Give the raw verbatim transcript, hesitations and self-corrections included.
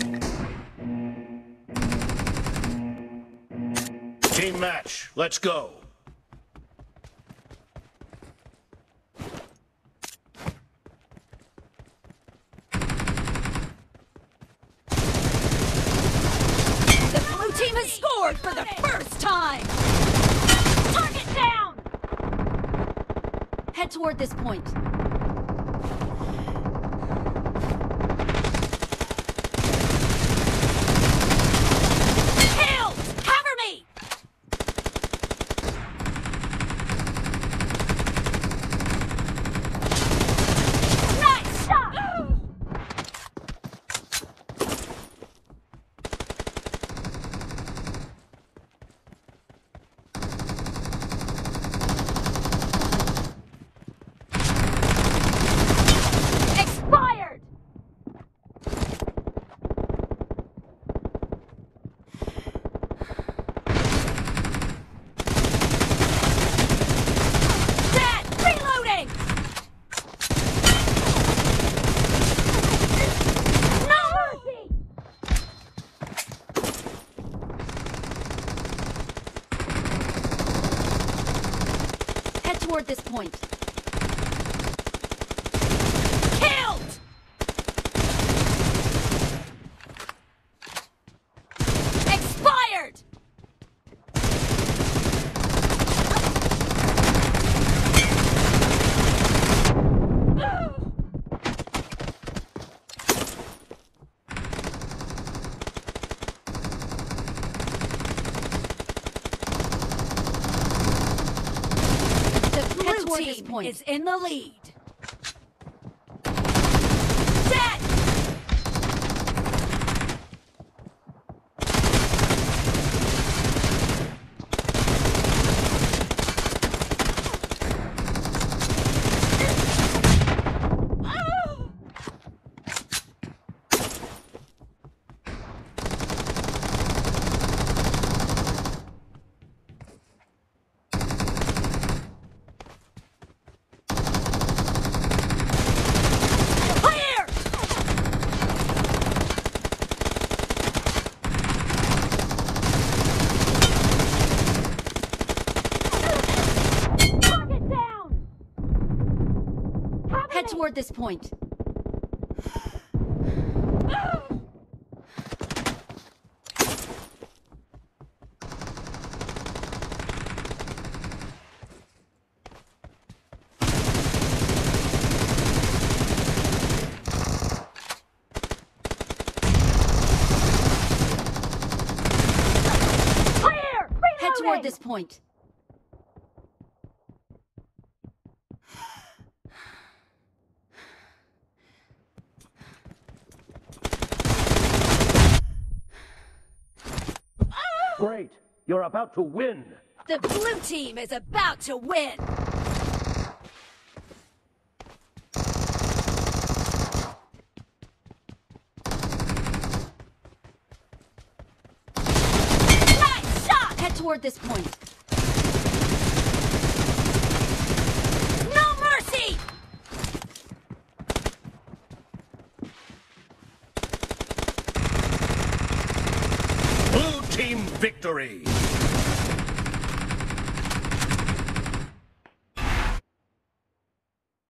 Team match, let's go. The blue team has scored for the first time! Target down! Head toward this point. Toward this point. Killed! Expired! Team point is in the lead. Dead! Head toward this point. Clear! Head toward this point. Great! You're about to win! The blue team is about to win! Nice shot! Head toward this point. No mercy! Blue team victory!